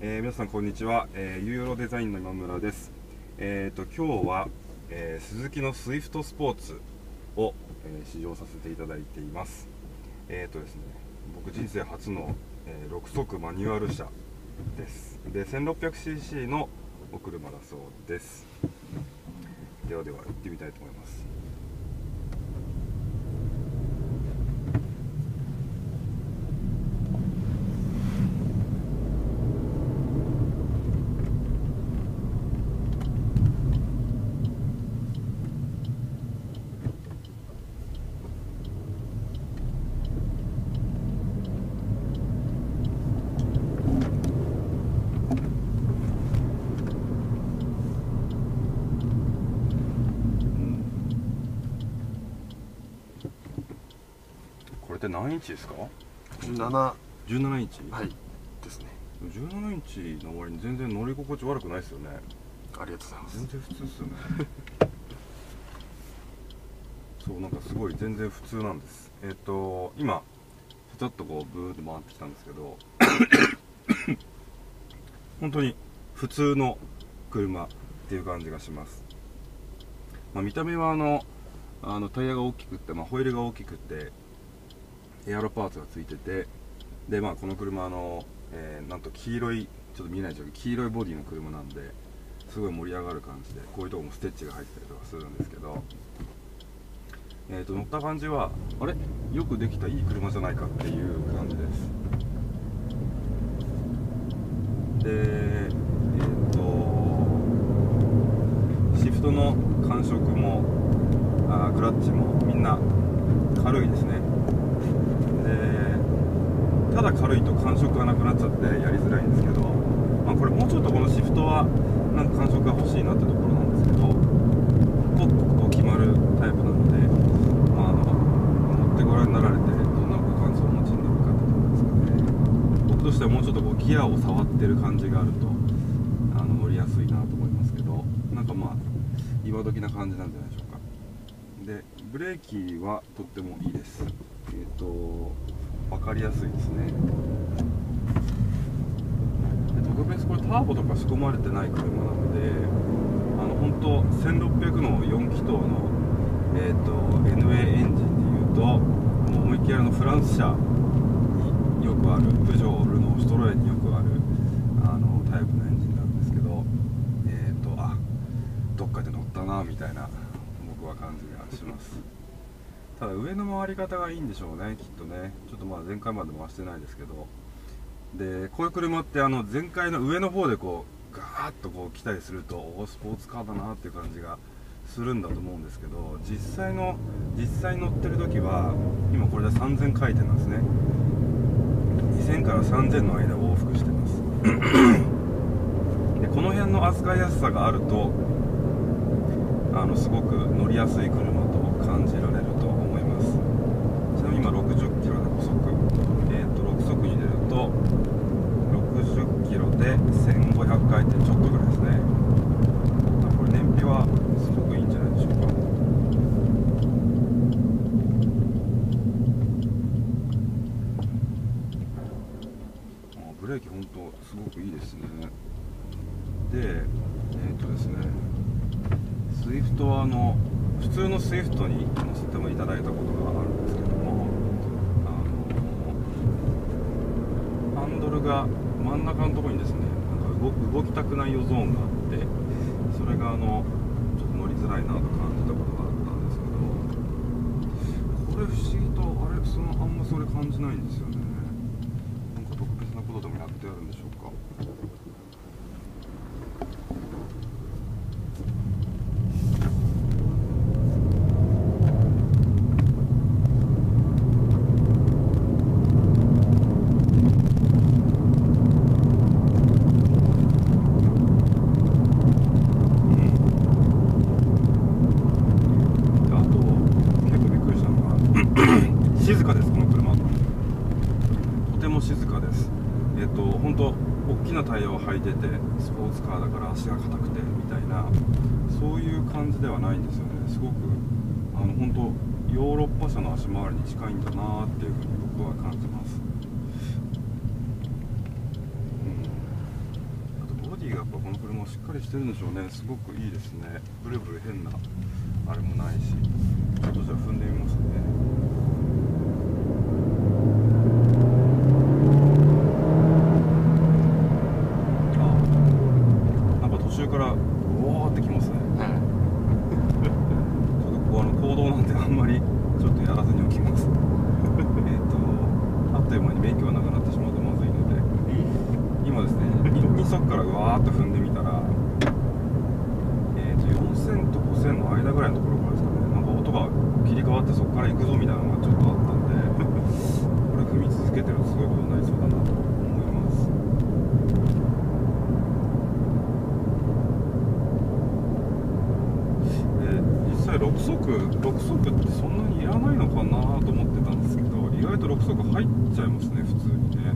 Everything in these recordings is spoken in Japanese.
皆さんこんにちは、ユーヨロデザインの今村です。今日は、スズキのスイフトスポーツを、試乗させていただいています。ですね、僕人生初の、6速マニュアル車です。で 1600cc のお車だそうです。では行ってみたいと思います。これって何インチですか？17インチ。 はいですね。 17インチの割に全然乗り心地悪くないですよね。 ありがとうございます。 全然普通ですよね。そう、なんかすごい全然普通なんです。今ちょっとこうブーって回ってきたんですけど本当に普通の車っていう感じがします。見た目はタイヤが大きくって、ホイールが大きくってエアロパーツがついてて、でこの車なんと黄色い、ちょっと見えないですけど黄色いボディの車なんですごい盛り上がる感じで、こういうところもステッチが入ってたりとかするんですけど、乗った感じはあれよくできたいい車じゃないかっていう感じです。でシフトの感触もクラッチもみんな軽いですね。でただ軽いと感触がなくなっちゃってやりづらいんですけど、これもうちょっとこのシフトはなんか感触が欲しいなってところなんですけど、ポッとこう決まるタイプなので、乗ってご覧になられてどんなご感想をお持ちになるかってところですかね。僕としてはもうちょっとこうギアを触ってる感じがあると乗りやすいなと思いますけど、なんか今時な感じなんじゃないでしょうか。でブレーキはとってもいいです。分かりやすいですね。で特別これターボとか仕込まれてない車なので、本当1600の4気筒の、NA エンジンでいうともう思いっきりフランス車によくあるプジョー、ルノー、シトロエンによくあるタイプのエンジンなんですけど、どっかで乗ったなみたいな僕は感じがします。ただ上の回り方がいいんでしょうね、きっとね。ちょっと前回まで回してないですけど、でこういう車って前回の上の方でこうガーッとこう来たりするとスポーツカーだなっていう感じがするんだと思うんですけど、実際乗ってる時は今これで3000回転なんですね。2000から3000の間を往復してますでこの辺の扱いやすさがあるとすごく乗りやすい車と感じられると思います。ちなみに今60キロで5速、6速に出ると60キロで1500回転ちょっとぐらいですね。これ燃費はすごくいいんじゃないでしょうか。ブレーキ本当すごくいいですね。でですね、スイフトは普通のスイフトに乗せてもいただいたことがあるんですけども、ハンドルが真ん中のところにですね、なんか動きたくないよゾーンがあって、それがちょっと乗りづらいなと感じたことがあったんですけど、これ不思議とあんまそれ感じないんですよね。なんか特別なことでもやってあるんでしょうか。静かです、この車。とても静かです。本当大きなタイヤを履いててスポーツカーだから足が硬くてみたいな、そういう感じではないんですよね。すごく本当ヨーロッパ車の足回りに近いんだなっていうふうに僕は感じます。 やっぱこの車しっかりしてるんでしょうね。すごくいいですね。ブルブル変なあれもないし。ちょっとじゃあ踏んでみますね。あ、なんか途中からうおーってきますね。ちょっとここ公道なんであんまりちょっとやらずにおきます。あっという間に免許がなくなってしまうとまずいので、今ですね、2速からうわーっと踏んでみたら、4000と5000の間ぐらいのところからですかね、なんか音が切り替わってそこから行くぞみたいなのがちょっとあったんで、これ踏み続けてるとすごいことになりそうだなと思います。実際6速ってそんなにいらないのかなと思ってたんですけど、意外と6速入っちゃいますね、普通にね。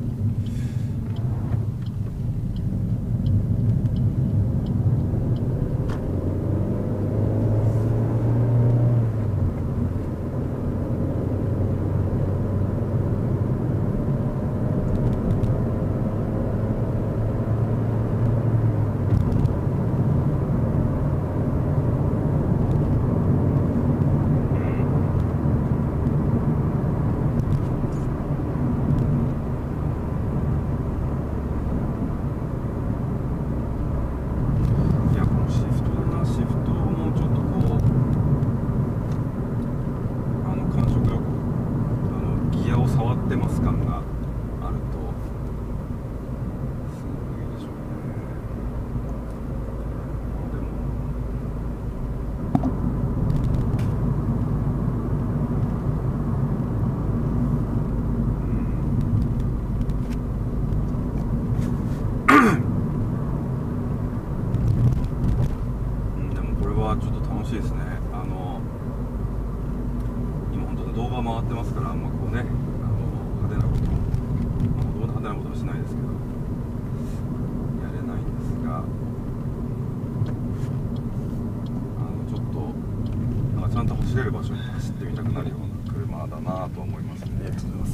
ちょっと楽しいですね。今本当に動画回ってますから、あんまこうね、派手なこと、派手なことはしないですけど、やれないんですが、ちょっとなんかちゃんと走れる場所に走ってみたくなるような車だなと思いますね。 ありがとうございます。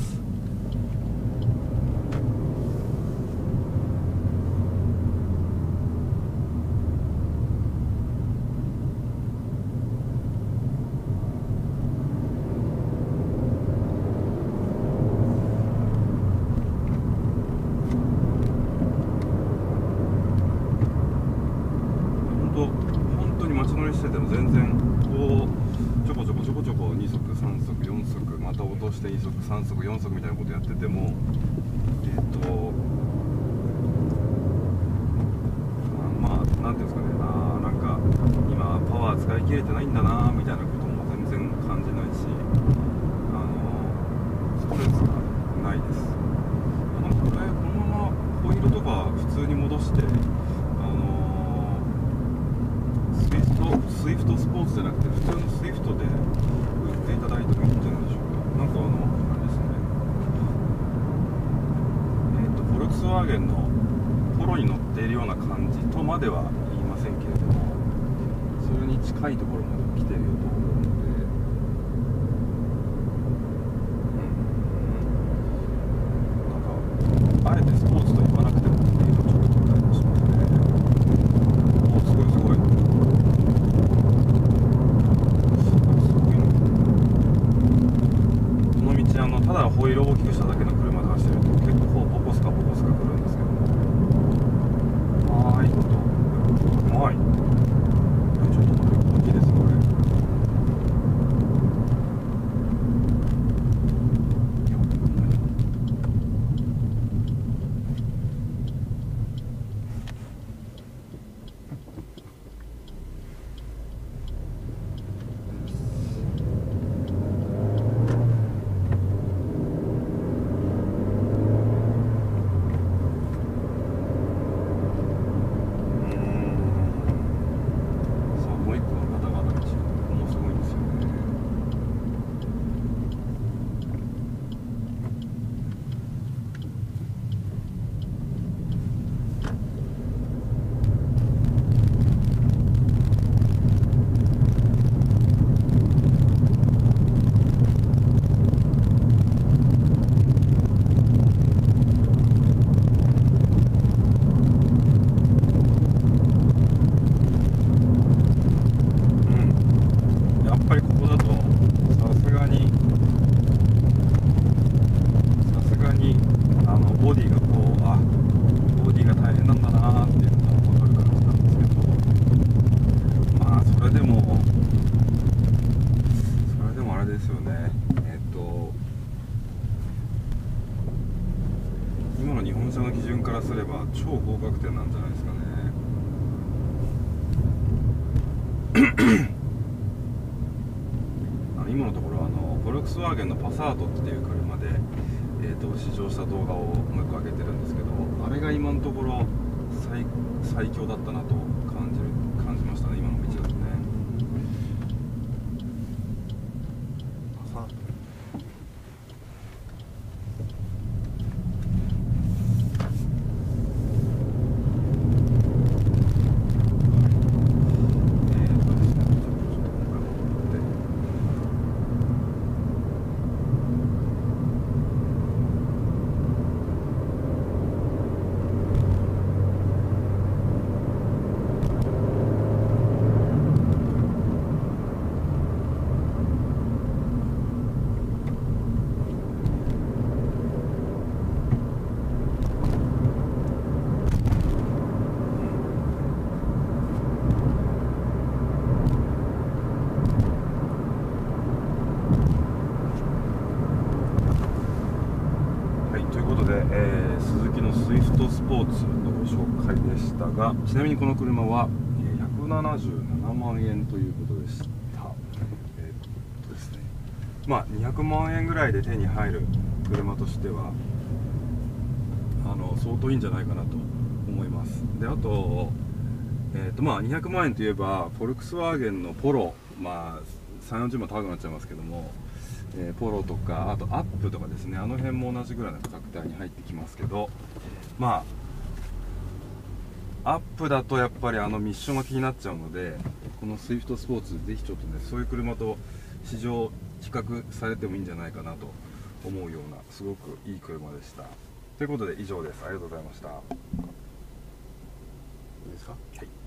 本当に街乗りしてても全然こうちょこちょこ2速3速4速また落として2速3速4速みたいなことやっててもまあなんていうんですかね、なんか今パワー使い切れてないんだなみたいなことも全然感じないし、ストレスがないです。これこのままホイールとか普通に戻してスイフトスポーツじゃなくて普通のスイフトで売っていただいてもいいんじゃないでしょうか。なんかあれですね、フォルクスワーゲンのポロに乗っているような感じとまでは言いませんけれども、それに近いところまで来ていると思うので、なんかあえてスポーツと言わなくてもっていうのをちょっと思ったりもしますね。すごいすごい。ただホイールを大きくしただけの車で走ってると結構ボコスカ来るんですけど、うまい。ちょっと大きいですねこれ。 からすれば超合格点なんじゃないですかね。今のところフォルクスワーゲンのパサートっていう車で、試乗した動画をもう一個上げてるんですけど、あれが今のところ最強だったなと感じましたね、今の道だとね。 パサート。 ということで、鈴木のスイフトスポーツのご紹介でしたが、ちなみにこの車は177万円ということでした。ですね、まあ200万円ぐらいで手に入る車としては相当いいんじゃないかなと思います。で、あと、まあ200万円といえばフォルクスワーゲンのポロ、まあ3、40万高くなっちゃいますけども、ポロとかあとアップとかですね、あの辺も同じぐらいの価格帯に入ってきますけど、まあアップだとやっぱりミッションが気になっちゃうので、このスイフトスポーツぜひちょっとね、そういう車と試乗比較されてもいいんじゃないかなと思うようなすごくいい車でした。ということで以上です。ありがとうございました。 いいですか？ はい。